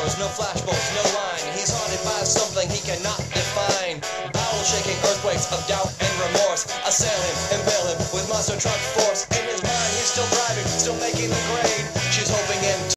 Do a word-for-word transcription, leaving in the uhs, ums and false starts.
doors, no flashbulbs, no line. He's haunted by something he cannot define. Bowel-shaking earthquakes of doubt and remorse assail him, impale him with monster truck force. In his mind, he's still driving, still making the grade.